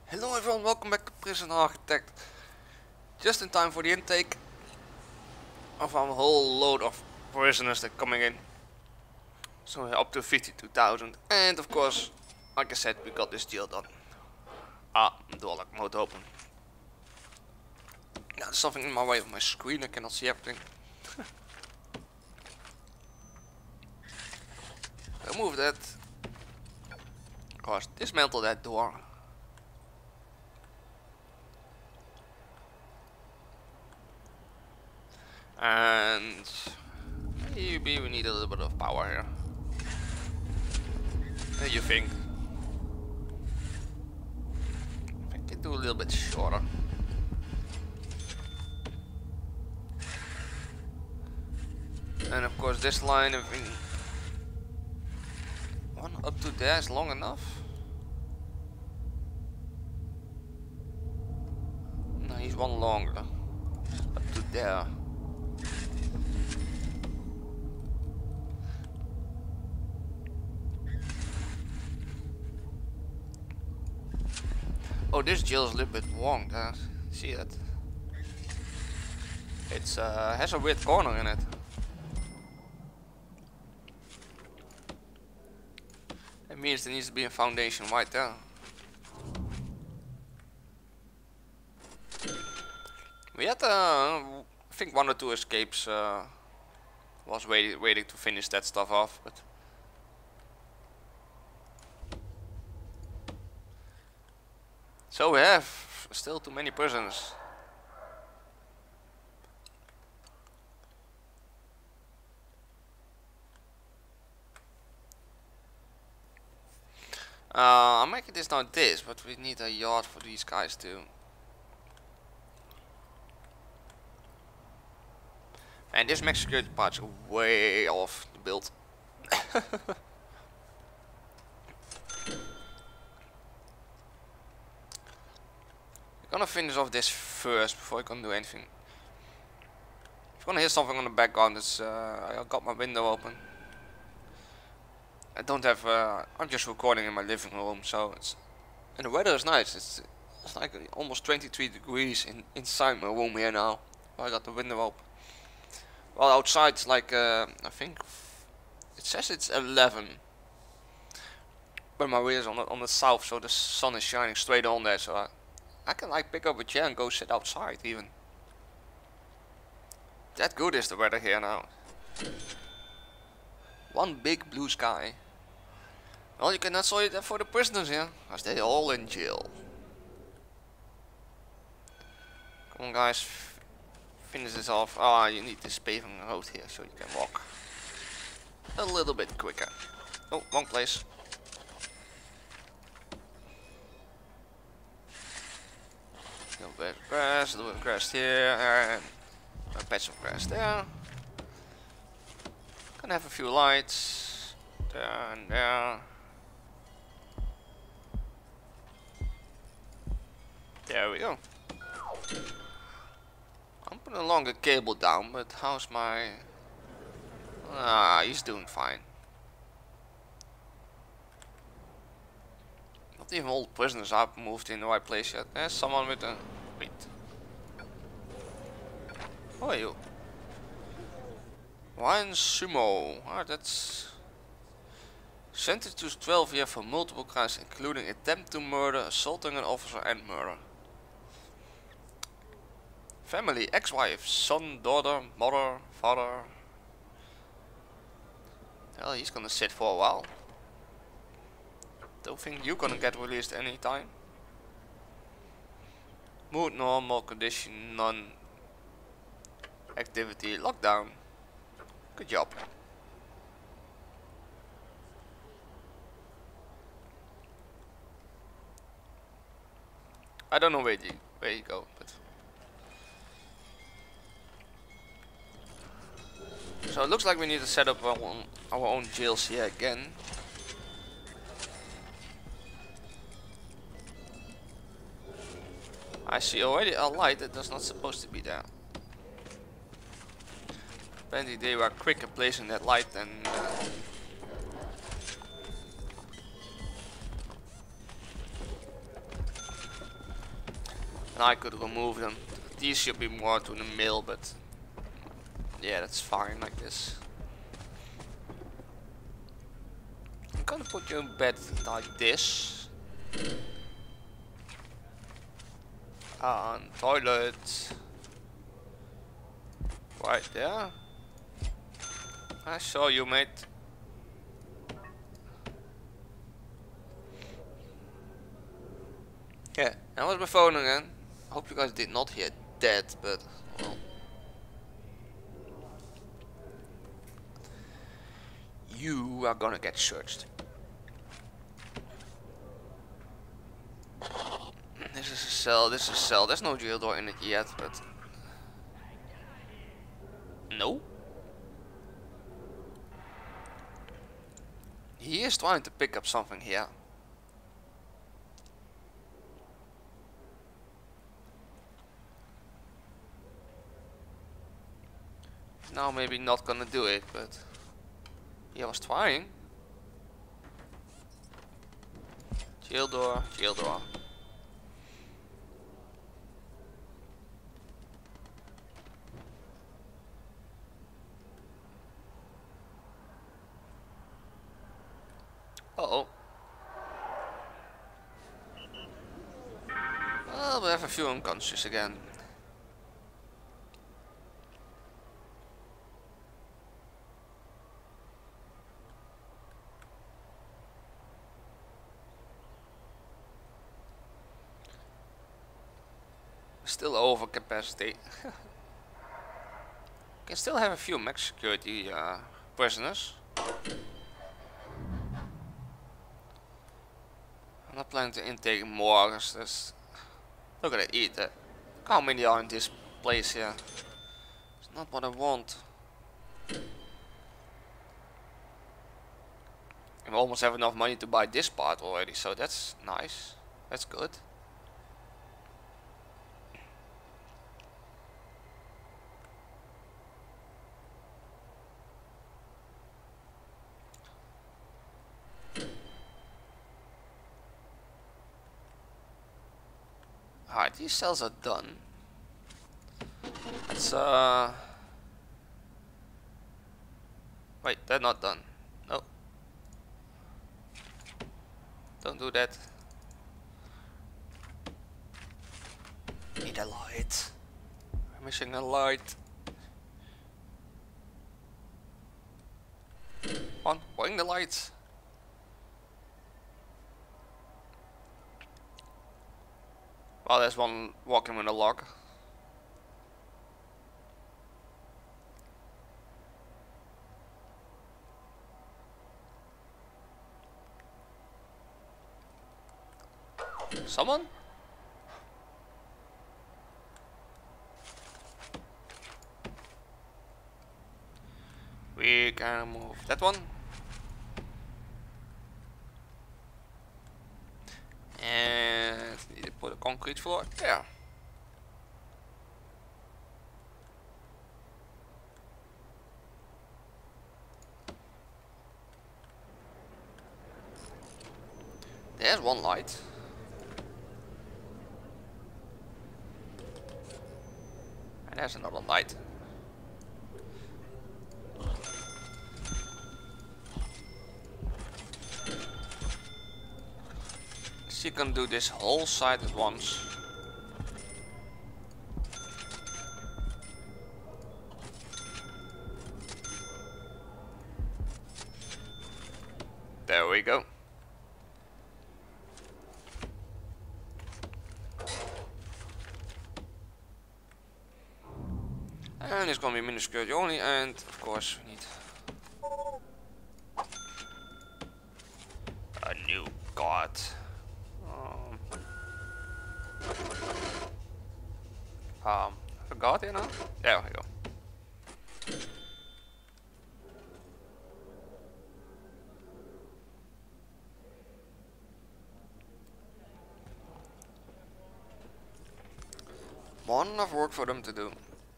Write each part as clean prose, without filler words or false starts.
Hello everyone, welcome back to Prison Architect. Just in time for the intake of a whole load of prisoners that are coming in. So we're up to 52,000, and of course, like I said, we got this deal done. Door lock mode open. Now there's something in my way of my screen, I cannot see everything. Remove that. Of course, dismantle that door. And maybe we need a little bit of power here. What do you think? I can do a little bit shorter. And of course this line, I think one up to there is long enough. No, he's one longer. Up to there. Oh, this jail is a little bit wrong. See that? It's has a weird corner in it. That means there needs to be a foundation right there. We had I think 1 or 2 escapes. Was waiting to finish that stuff off, but. So we have still too many prisoners. I'm making this now this, but we need a yard for these guys too. And this max security part's way off the build. I'm gonna finish off this first before I can do anything. If you're gonna hear something on the background, it's I got my window open. I don't have. I'm just recording in my living room, so it's and the weather is nice. It's like almost 23 degrees inside my room here now. I got the window open. Well, outside it's like I think it says it's 11. But my room is on the south, so the sun is shining straight on there, so I can like pick up a chair and go sit outside even. That good is the weather here now. One big blue sky. Well, you cannot say that for the prisoners here, as they all in jail. Come on guys, finish this off. Ah, you need this paving road here so you can walk a little bit quicker. Oh, wrong place. A little bit of grass, a little bit of grass here, and a patch of grass there. Gonna have a few lights there and there. There we go. I'm putting a longer cable down, but how's my... Ah, he's doing fine. Not even all the prisoners are moved in the right place yet. There's someone with a... Wait. Who are you? Ryan Sumo. Ah, that's... Sentenced to 12 years for multiple crimes, including attempt to murder, assaulting an officer, and murder. Family, ex-wife, son, daughter, mother, father. Well, he's gonna sit for a while. Don't think you're gonna get released anytime. Mood normal, condition none. Activity lockdown. Good job. I don't know where you go, but so it looks like we need to set up our own jails here again. I see already a light that is not supposed to be there. Apparently they were quicker placing that light than and I could remove them. These should be more to the mill, but yeah, that's fine like this. I'm gonna put you in bed like this. And toilet right there. I saw you, mate. Yeah, that was my phone again. I hope you guys did not hear that, but well. You are gonna get searched. This is a cell, this is a cell. There's no jail door in it yet, but... No? He is trying to pick up something here. Now maybe not gonna do it, but... he was trying. Jail door, jail door. Uh-oh. Well, we have a few unconscious again. Still over capacity. Can still have a few max security prisoners. I'm not planning to intake more. Just look at it, eat it. Look how many are in this place here. It's not what I want. I almost have enough money to buy this part already, so that's nice. That's good. Alright, these cells are done. Let's wait, they're not done. No. Don't do that. Need a light. I'm missing a light. On, bring the lights. Well, there's one walking with a log. Someone? We can move that one. And need to put a concrete floor there. There's one light. And there's another light. She can do this whole side at once. There we go. And it's gonna be mini security only, and of course we need a new guard. Have a guard here now? There we go. One enough work for them to do.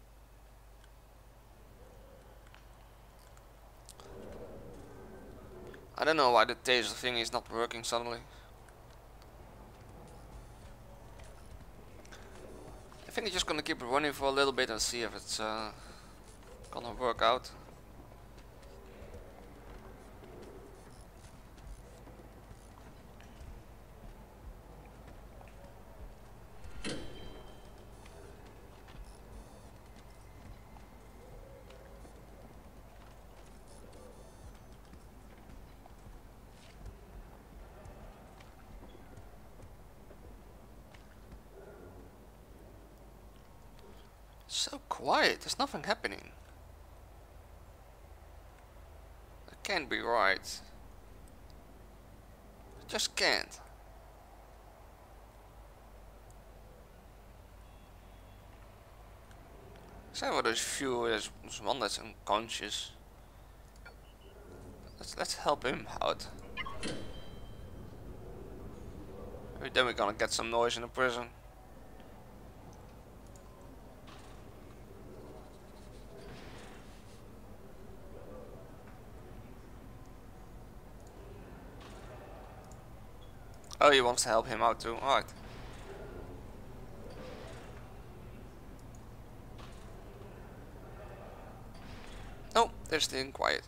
I don't know why the taser thing is not working suddenly. think I'm just gonna keep it running for a little bit and see if it's gonna work out. So quiet, there's nothing happening. That can't be right. It just can't. Except for those few, there's one that's unconscious. Let's help him out. Maybe then we're gonna get some noise in the prison. Oh, he wants to help him out too. Alright. No, they're staying quiet.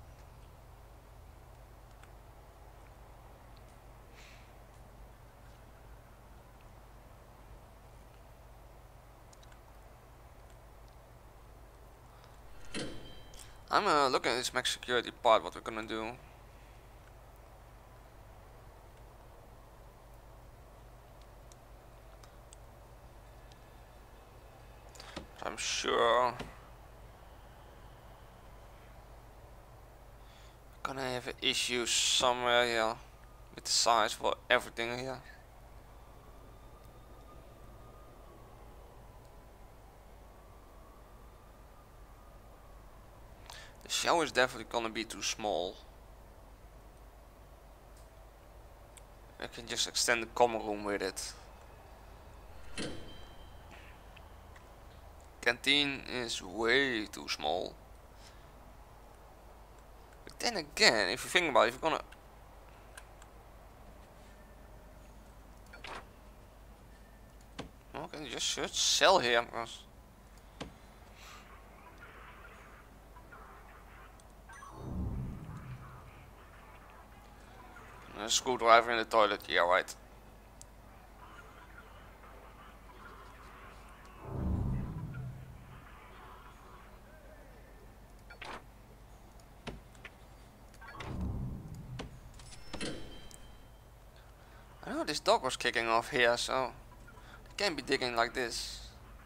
I'm looking at this max security part, what we're gonna do. I'm sure gonna have an issue somewhere here with the size for everything here. The shower is definitely gonna be too small. I can just extend the common room with it. Canteen is way too small. But then again, if you think about it, if you're gonna... Okay, you just should sell here, because... A screwdriver in the toilet, yeah right. I know this dog was kicking off here, so it can't be digging like this.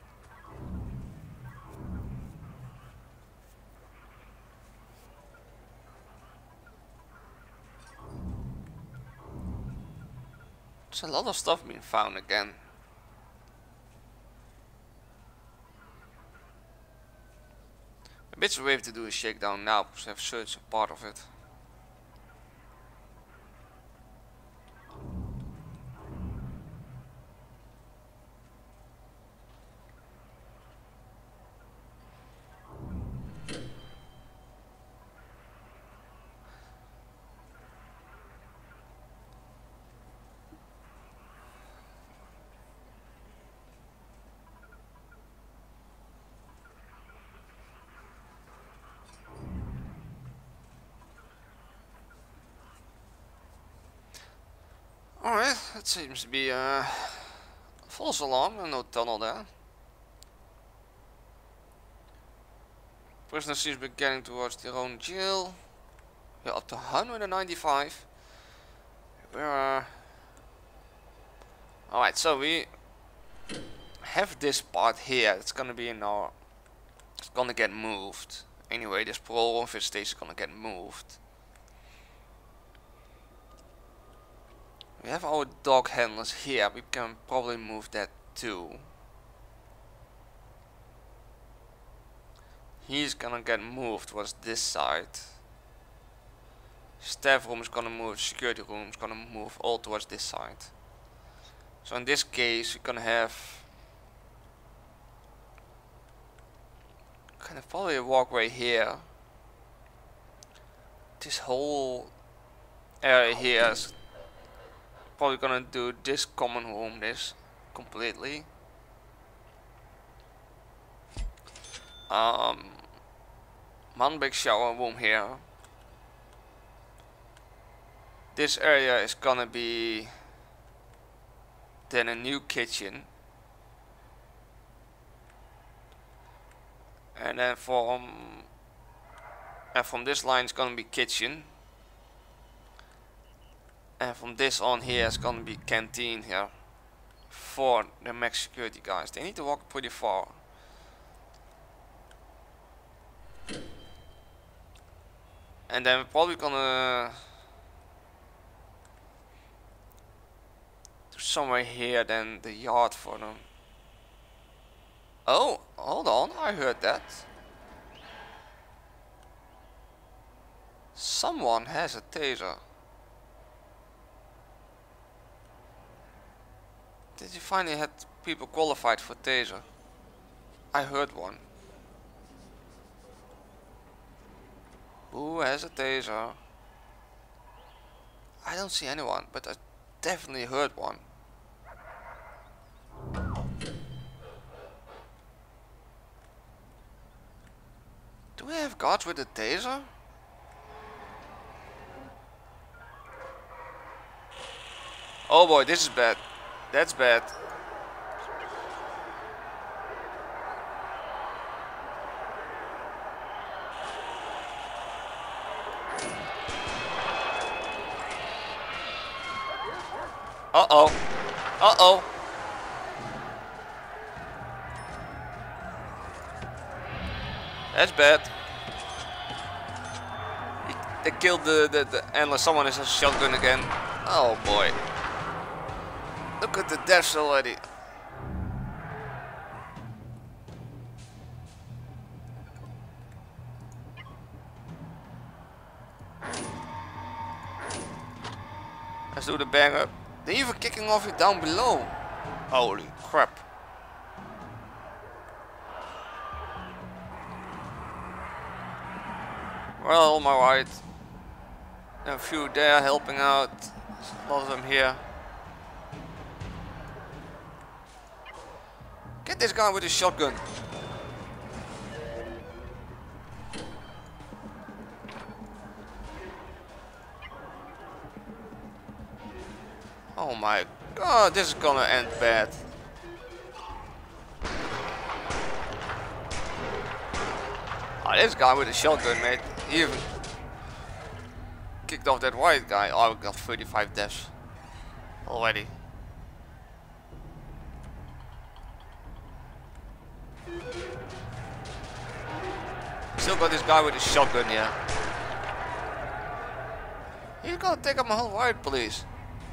There's a lot of stuff being found again. A bit of way to do a shakedown now, because I've searched a part of it. Alright, that seems to be a false alarm and no tunnel there. Prisoner seems to be getting towards their own jail. We're up to 195. We're alright, so we have this part here. It's gonna be in our... It's gonna get moved. Anyway, this parole room station is gonna get moved. We have our dog handlers here, we can probably move that too. He's gonna get moved towards this side. Staff room is gonna move, security room is gonna move all towards this side. So in this case, we're gonna have kind of probably a walkway here. This whole area here is probably gonna do this common room, this completely. One big shower room here. This area is gonna be then a new kitchen, and then from this line it's gonna be kitchen, and from this on here it's gonna be canteen here for the max security guys. They need to walk pretty far. And then we're probably gonna do somewhere here then the yard for them. Oh, hold on, I heard that. Someone has a taser. Did you finally had people qualified for taser? I heard one. Who has a taser? I don't see anyone, but I definitely heard one. Do we have guards with a taser? Oh boy, this is bad. That's bad. Uh-oh. Uh-oh. That's bad. They killed the endless. Someone has a shotgun again. Oh boy. Look at the deaths already. Let's do the bang up. They're even kicking off it down below. Holy crap. Well, on my right. A few there helping out. A lot of them here. Get this guy with a shotgun. Oh my god, this is gonna end bad. Oh, this guy with a shotgun, mate. He even kicked off that white guy. Oh, we got 35 deaths already. Still got this guy with a shotgun here. He's gonna take up my whole riot police.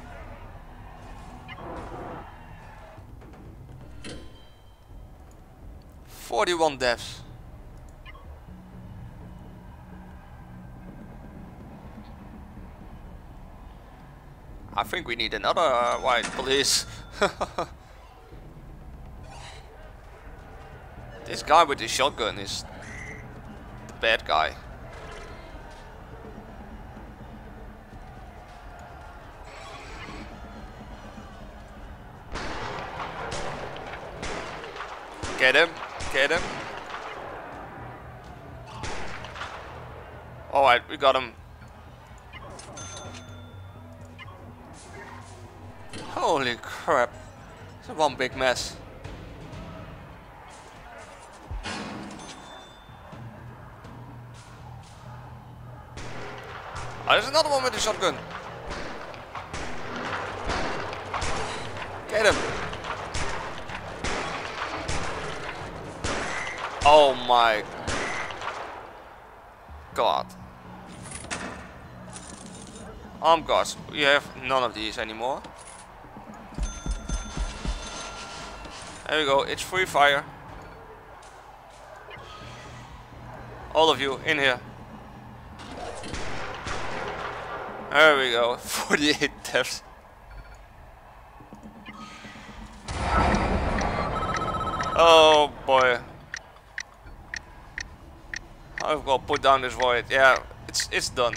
"41 deaths. I think we need another white police. This guy with the shotgun is the bad guy. Get him. Get him. Alright, we got him. Holy crap. It's one big mess. Oh, there's another one with a shotgun. Get him. Oh my god. Arm guards. We have none of these anymore. There we go. It's free fire. All of you in here. There we go. 48 deaths. Oh boy. I've got to put down this void. Yeah, it's done.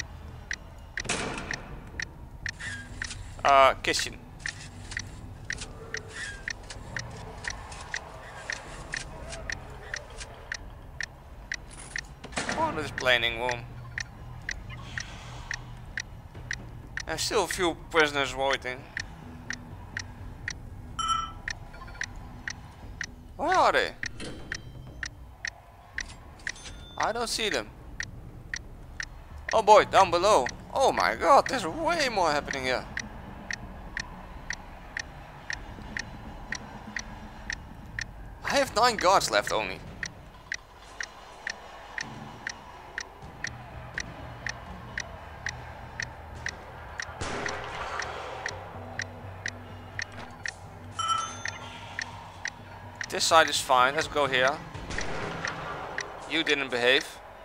Kitchen. Oh, this planning room. There's still a few prisoners waiting. Where are they? I don't see them. Oh boy, down below. Oh my god, there's way more happening here. I have 9 guards left only. This side is fine, let's go here. You didn't behave.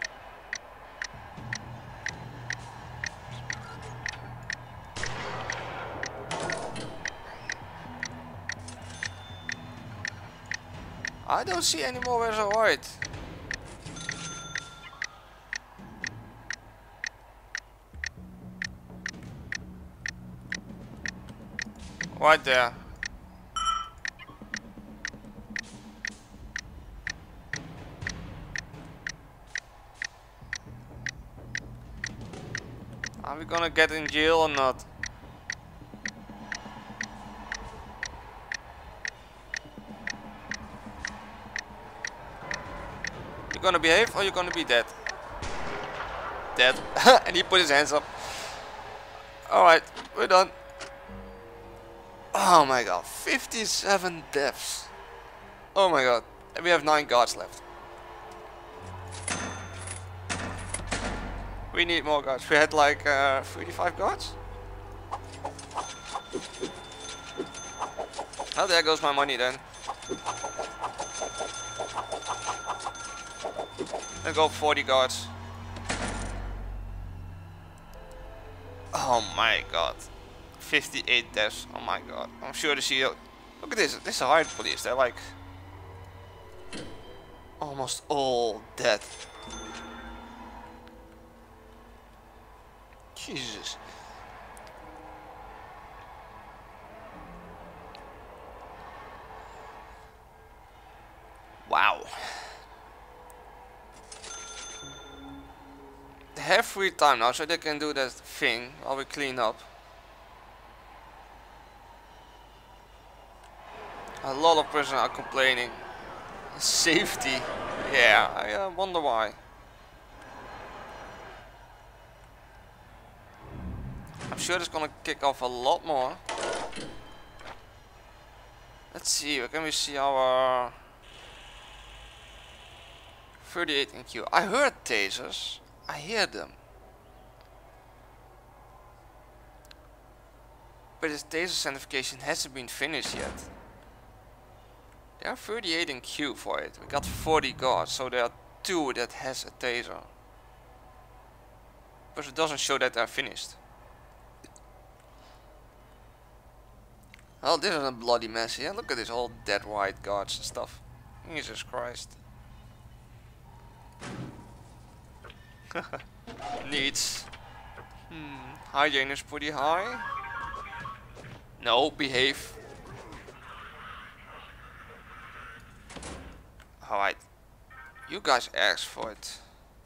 I don't see any more where's alright. Right there. Are we gonna get in jail or not? You gonna behave or you gonna be dead? Dead. And he put his hands up. Alright, we're done. Oh my god, 57 deaths. Oh my god. And we have 9 guards left. We need more guards. We had like 35 guards. Oh, there goes my money then. Let's go 40 guards. Oh my god. 58 deaths. Oh my god. I'm sure the CEO. Look at this. This is a hard police. They're like almost all dead. Jesus. Wow. They have free time now, so they can do that thing while we clean up. A lot of prisoners are complaining. Safety. Yeah, I wonder why. I'm sure it's gonna kick off a lot more. Let's see, where can we see our 38 in queue? I heard tasers. I hear them. But this taser certification hasn't been finished yet. There are 38 in queue for it. We got 40 guards, so there are 2 that has a taser. But it doesn't show that they're finished. Well, this is a bloody mess here. Look at this, all dead white guards and stuff. Jesus Christ. Needs. Hygiene is pretty high. No, behave. Alright. You guys asked for it.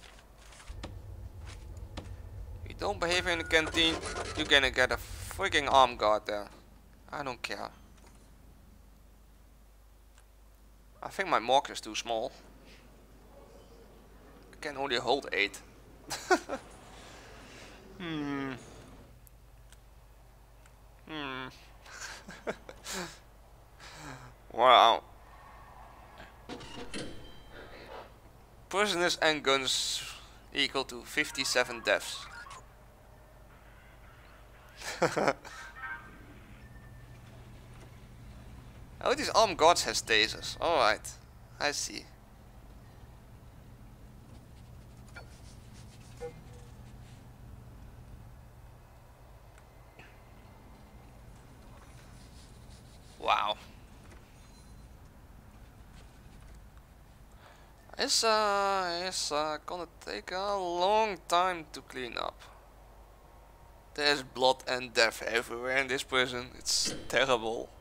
You don't behave in the canteen, you're gonna get a freaking armed guard there. I don't care. I think my morgue is too small. I can only hold 8. Wow. Prisoners and guns equal to 57 deaths. Oh, these armed guards has tasers. Alright, I see. Wow. It's gonna take a long time to clean up. There's blood and death everywhere in this prison. It's terrible.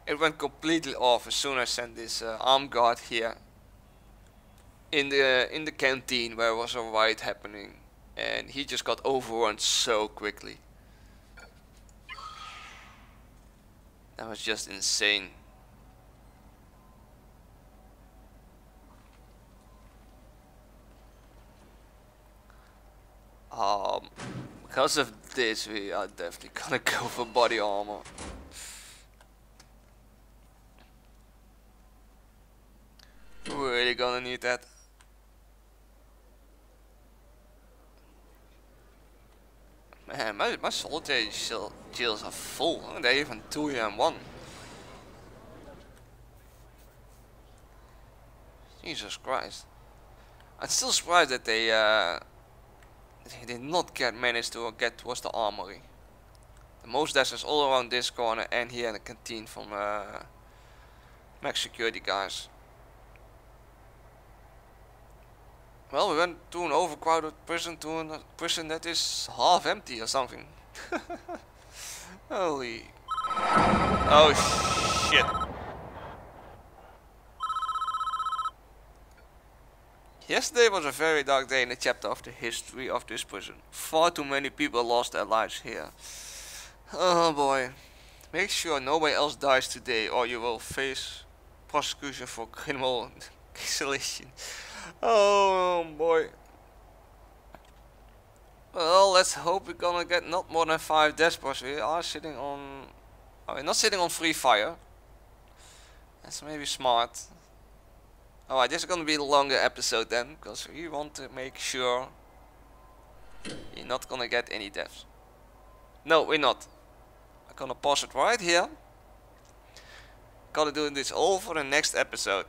It went completely off as soon as I sent this armed guard here in the canteen where was a riot happening, and he just got overrun so quickly. That was just insane. Because of this, we are definitely gonna go for body armor. We're really gonna need that. Man, my soldier shields are full. They're even 2 and 1. Jesus Christ. I'm still surprised that they did not manage to get towards the armory. The most dashes all around this corner and here in the canteen from max security guys. Well, we went to an overcrowded prison to a prison that is half empty or something. Holy. Oh shit. Yesterday was a very dark day in the chapter of the history of this prison. Far too many people lost their lives here. Oh boy. Make sure nobody else dies today or you will face prosecution for criminal accusation. Oh boy. Well, let's hope we're gonna get not more than 5 deaths, because we are sitting on... Oh, we're not sitting on free fire. That's maybe smart. Alright, this is gonna be a longer episode then, because we want to make sure you're not gonna get any deaths. No, we're not. I'm gonna pause it right here. Gotta do this all for the next episode.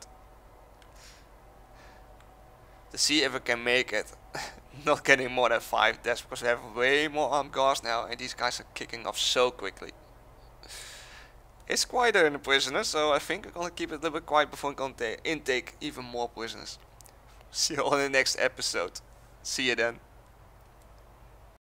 To see if we can make it. Not getting more than 5 deaths, because we have way more armed guards now and these guys are kicking off so quickly. It's quieter in the prisoners, so I think we're gonna keep it a little bit quiet before we're gonna intake even more prisoners. See you on the next episode. See you then.